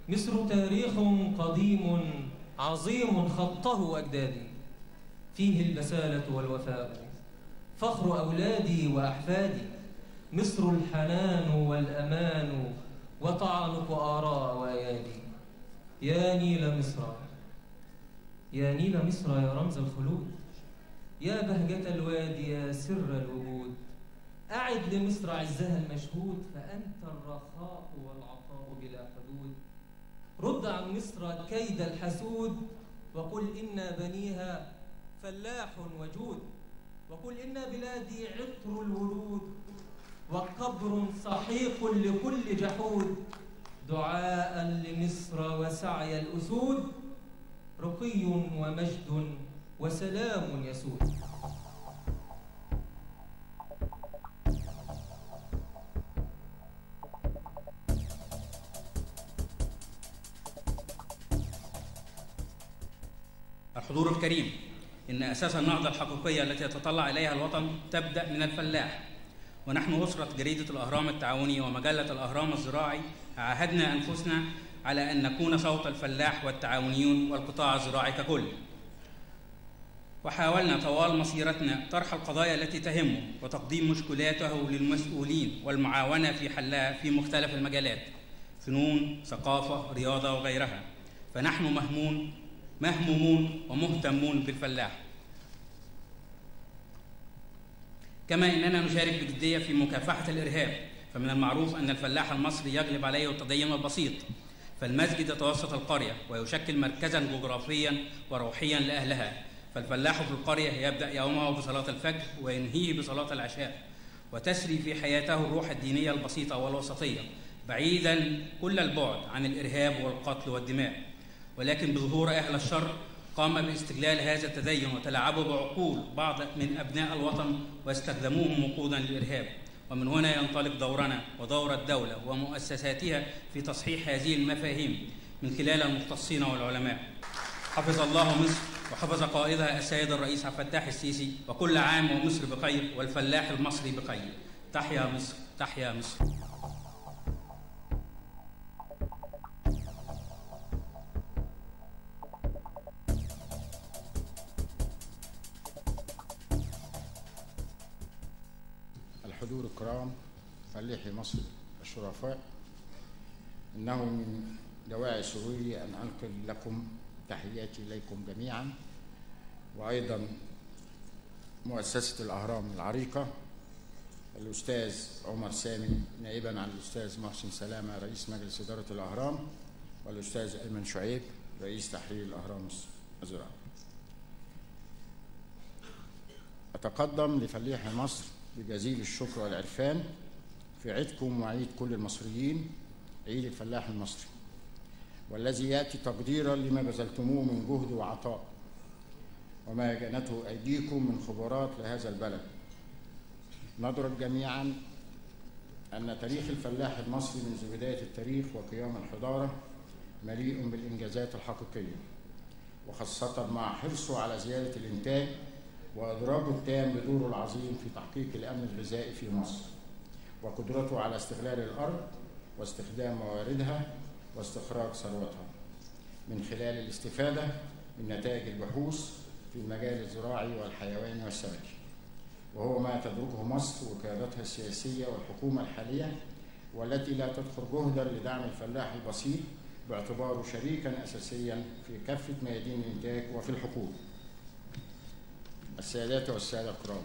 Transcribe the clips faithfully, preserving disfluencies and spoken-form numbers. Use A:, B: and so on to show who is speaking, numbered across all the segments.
A: مصر تاريخ قديم عظيم خطه أجدادي، فيه البسالة والوفاء، فخر أولادي وأحفادي. مصر الحنان والأمان، وطعنك آراء وأيادي. يا نيل مصر، يا نيل مصر يا رمز الخلود، يا بهجة الوادي يا سر الوجود. أعد لمصر عزها المشهود، فأنت الرخاء والعطاء بلا حدود. رد عن مصر كيد الحسود، وقل إن بنيها فلاح وجود. وقل إن بلادي عطر الورود، وقبر سحيق لكل جحود. دعاء لمصر وسعي الأسود، رقي ومجد وسلام يسود.
B: الحضور الكريم، إن أساس النهضة الحقيقية التي يتطلع إليها الوطن تبدأ من الفلاح. ونحن أسرة جريدة الأهرام التعاوني ومجلة الأهرام الزراعي عاهدنا أنفسنا على أن نكون صوت الفلاح والتعاونيون والقطاع الزراعي ككل. وحاولنا طوال مسيرتنا طرح القضايا التي تهمه وتقديم مشكلاته للمسؤولين والمعاونة في حلها في مختلف المجالات: فنون، ثقافة، رياضة وغيرها. فنحن مهمون مهمومون ومهتمون بالفلاح، كما إننا نشارك بجدية في مكافحة الإرهاب. فمن المعروف أن الفلاح المصري يغلب عليه التدين البسيط، فالمسجد يتوسط القرية ويشكل مركزاً جغرافياً وروحياً لأهلها. فالفلاح في القرية يبدأ يومه بصلاة الفجر وينهيه بصلاة العشاء، وتسري في حياته الروح الدينية البسيطة والوسطية، بعيداً كل البعد عن الإرهاب والقتل والدماء. ولكن بظهور أهل الشر قام باستغلال هذا التدين وتلاعبوا بعقول بعض من أبناء الوطن واستخدموهم وقوداً للإرهاب. ومن هنا ينطلق دورنا ودور الدولة ومؤسساتها في تصحيح هذه المفاهيم من خلال المختصين والعلماء. حفظ الله مصر وحفظ قائدها السيد الرئيس عبد الفتاح السيسي، وكل عام ومصر بخير والفلاح المصري بخير. تحيا مصر، تحيا مصر.
C: الحضور الكرام، فلاحي مصر الشرفاء، إنه من دواعي سروري أن أنقل لكم تحياتي إليكم جميعا، وأيضا مؤسسة الأهرام العريقة، الأستاذ عمر سامي نائبا عن الأستاذ محسن سلامة رئيس مجلس إدارة الأهرام، والأستاذ أيمن شعيب رئيس تحرير الأهرام الزراعي. أتقدم لفلاحي مصر بجزيل الشكر والعرفان في عيدكم وعيد كل المصريين، عيد الفلاح المصري، والذي يأتي تقديرا لما بذلتموه من جهد وعطاء وما جنته أيديكم من خبرات لهذا البلد. ندرك جميعا أن تاريخ الفلاح المصري منذ بداية التاريخ وقيام الحضارة مليء بالإنجازات الحقيقية، وخاصة مع حرصه على زيادة الإنتاج وإدراجه التام بدوره العظيم في تحقيق الأمن الغذائي في مصر، وقدرته على استغلال الأرض واستخدام مواردها واستخراج ثروتها من خلال الاستفادة من نتائج البحوث في المجال الزراعي والحيواني والسمكي، وهو ما تدركه مصر وقيادتها السياسية والحكومة الحالية، والتي لا تدخر جهدا لدعم الفلاح البسيط باعتباره شريكا أساسيا في كافة ميادين الإنتاج وفي الحقول. السيدات والسادة الكرام،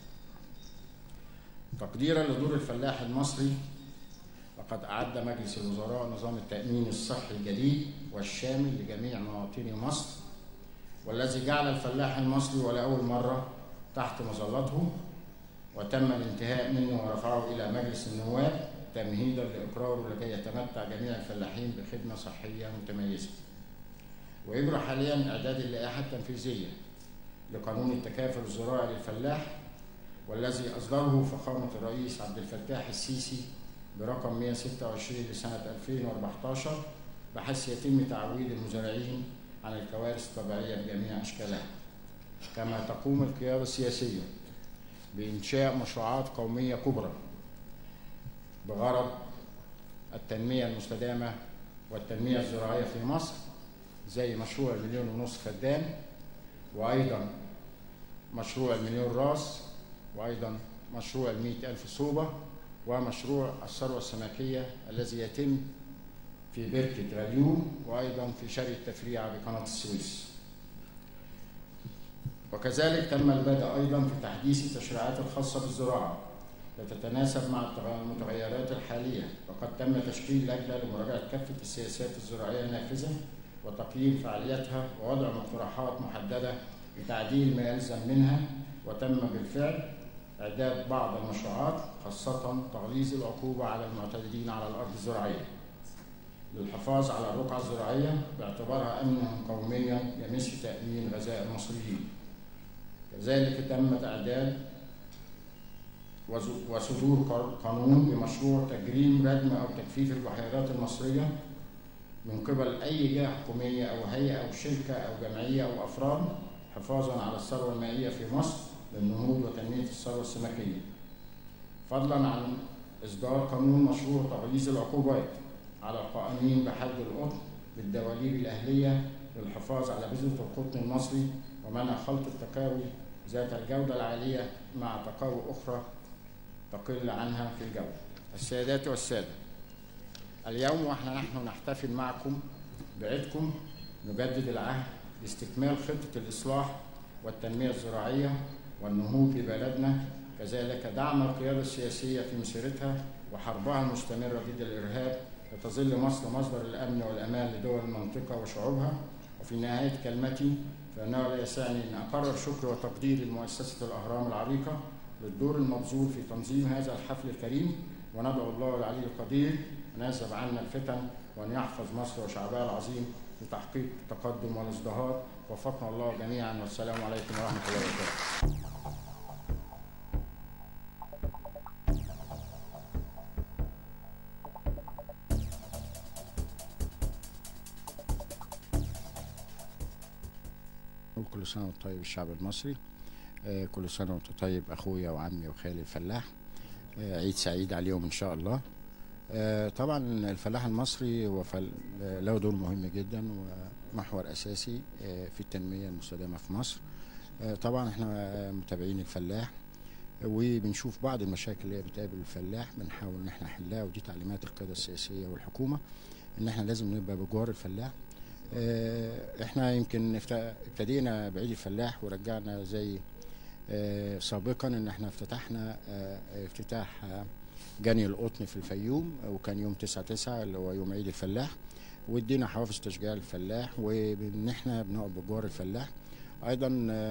C: تقديرا لدور الفلاح المصري، لقد أعد مجلس الوزراء نظام التأمين الصحي الجديد والشامل لجميع مواطني مصر، والذي جعل الفلاح المصري ولأول مرة تحت مظلته، وتم الانتهاء منه ورفعه إلى مجلس النواب تمهيدا لإقراره لكي يتمتع جميع الفلاحين بخدمة صحية متميزة. ويجرى حاليا إعداد اللائحة التنفيذية لقانون التكافل الزراعي للفلاح، والذي أصدره فخامة الرئيس عبد الفتاح السيسي برقم مئة وستة وعشرين لسنة ألفين وأربعة عشر، بحيث يتم تعويض المزارعين عن الكوارث الطبيعية بجميع أشكالها. كما تقوم القيادة السياسية بإنشاء مشروعات قومية كبرى بغرض التنمية المستدامة والتنمية الزراعية في مصر، زي مشروع المليون ونص فدان، وأيضا مشروع المليون راس، وأيضا مشروع المئة ألف صوبة، ومشروع الثروة السمكية الذي يتم في بركة غليوم، وأيضا في شرق التفريعة بقناة السويس. وكذلك تم البدء أيضا في تحديث التشريعات الخاصة بالزراعة لتتناسب مع المتغيرات الحالية، وقد تم تشكيل لجنة لمراجعة كافة السياسات الزراعية النافذة وتقييم فعاليتها ووضع مقترحات محددة لتعديل ما يلزم منها، وتم بالفعل إعداد بعض المشروعات خاصة تغليظ العقوبة على المعتدين على الأرض الزراعية للحفاظ على الرقعة الزراعية باعتبارها أمنا قوميا يمس في تأمين غذاء المصريين. كذلك تم إعداد وصدور قانون بمشروع تجريم ردم أو تجفيف البحيرات المصرية من قبل أي جهة حكومية أو هيئة أو شركة أو جمعية أو أفراد حفاظاً على الثروة المائية في مصر للنهوض وتنمية الثروة السمكية، فضلاً عن إصدار قانون مشروع تغليظ العقوبات على القائمين بحد القطن بالدواليب الأهلية للحفاظ على بذرة القطن المصري ومنع خلط التقاوي ذات الجودة العالية مع تقاوي أخرى تقل عنها في الجودة. السيدات والسادة، اليوم ونحن نحن نحتفل معكم بعيدكم نجدد العهد لاستكمال خطة الإصلاح والتنمية الزراعية والنهوض ببلدنا، كذلك دعم القيادة السياسية في مسيرتها وحربها المستمرة ضد الإرهاب لتظل مصر مصدر الأمن والأمان لدول المنطقة وشعوبها. وفي نهاية كلمتي فإنه لا يسعني أن أقرر شكر وتقدير لمؤسسة الأهرام العريقة للدور المبذول في تنظيم هذا الحفل الكريم، وندعو الله العلي القدير أن يذهب عنا الفتن وأن يحفظ مصر وشعبها العظيم لتحقيق التقدم والازدهار. وفقنا الله جميعا، والسلام عليكم ورحمة الله وبركاته. كل سنة وانت طيب الشعب المصري، كل سنة وانت طيب أخويا وعمي وخالي الفلاح، عيد سعيد عليهم إن شاء الله. طبعا الفلاح المصري هو له دور مهم جدا ومحور أساسي في التنمية المستدامة في مصر. طبعا احنا متابعين الفلاح وبنشوف بعض المشاكل اللي بتقابل الفلاح بنحاول ان احنا نحلها، ودي تعليمات القيادة السياسية والحكومة ان احنا لازم نبقى بجوار الفلاح. احنا يمكن ابتدينا بعيد الفلاح ورجعنا زي سابقا ان احنا افتتحنا افتتاح جني القطن في الفيوم، وكان يوم تسعة تسعة اللي هو يوم عيد الفلاح، وادينا حوافز تشجيع الفلاح وان احنا بنقف بجوار الفلاح. ايضا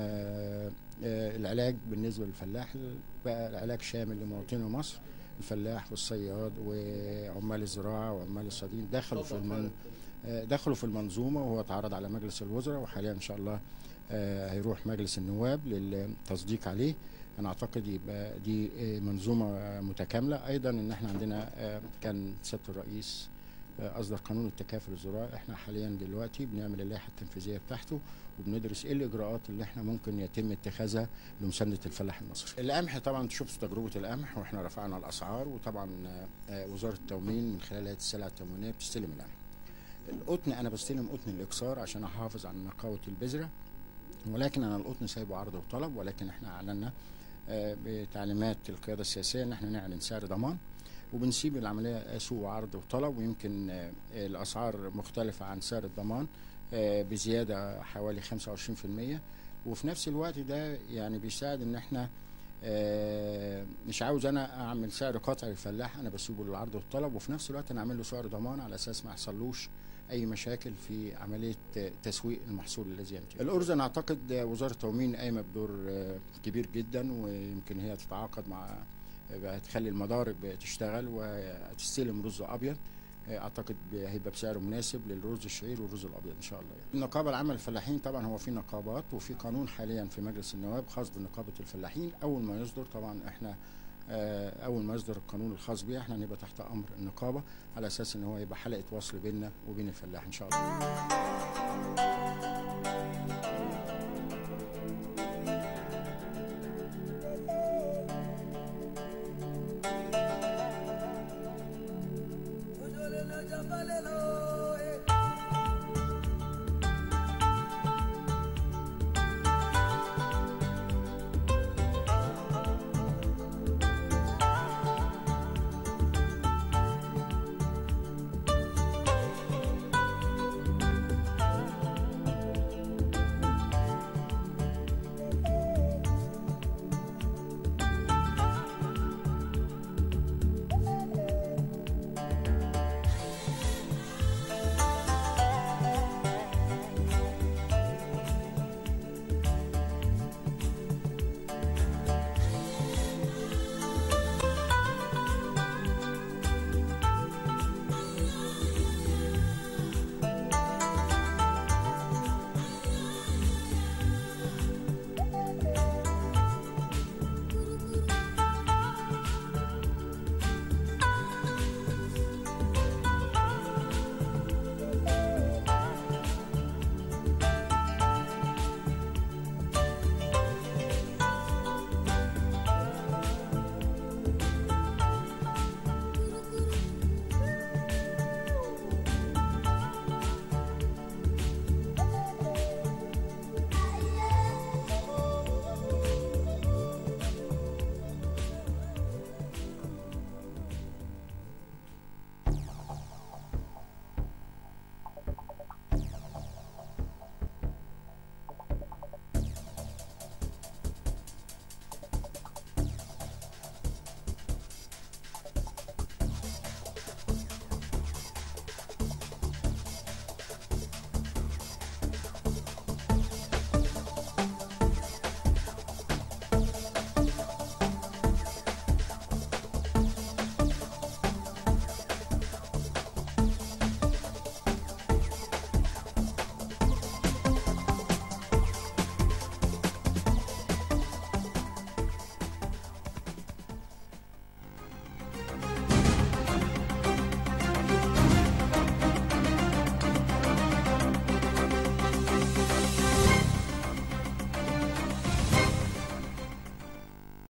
C: العلاج بالنسبه للفلاح بقى العلاج شامل لمواطني مصر، الفلاح والصياد وعمال الزراعه وعمال الصيادين دخلوا في المن... دخلوا في المنظومه، وهو اتعرض على مجلس الوزراء، وحاليا ان شاء الله هيروح مجلس النواب للتصديق عليه. انا اعتقد يبقى دي منظومه متكامله. ايضا ان احنا عندنا كان سياده الرئيس اصدر قانون التكافل الزراعي، احنا حاليا دلوقتي بنعمل اللائحه التنفيذيه بتاعته وبندرس ايه الاجراءات اللي احنا ممكن يتم اتخاذها لمسانده الفلاح المصري. القمح طبعا شفت تجربه القمح واحنا رفعنا الاسعار، وطبعا وزاره التموين من خلال هيئه السلع التموينيه بتستلم القمح. القطن انا بستلم قطن الاكسار عشان احافظ على نقاوه البذره، ولكن انا القطن سايبه عرض وطلب، ولكن احنا اعلنا بتعليمات القياده السياسيه ان احنا نعلن سعر ضمان، وبنسيب العمليه سوق عرض وطلب، ويمكن الاسعار مختلفه عن سعر الضمان بزياده حوالي خمسة وعشرين في المية، وفي نفس الوقت ده يعني بيساعد ان احنا مش عاوز انا اعمل سعر قطعي للفلاح، انا بسيبه للعرض والطلب، وفي نفس الوقت انا اعمل له سعر ضمان على اساس ما يحصلوش اي مشاكل في عمليه تسويق المحصول الذي ينتج. الارز انا اعتقد وزاره التموين قايمه بدور كبير جدا، ويمكن هي تتعاقد مع هتخلي المضارب تشتغل وتستلم رز ابيض، اعتقد هيبقى بسعر مناسب للرز الشعير والرز الابيض ان شاء الله. يعني النقابه العامه للفلاحين طبعا هو في نقابات وفي قانون حاليا في مجلس النواب خاص بنقابه الفلاحين، اول ما يصدر طبعا احنا اول ما يصدر القانون الخاص بيه احنا هنبقى تحت امر النقابه على اساس ان هو يبقى حلقه وصل بيننا وبين الفلاح ان شاء الله.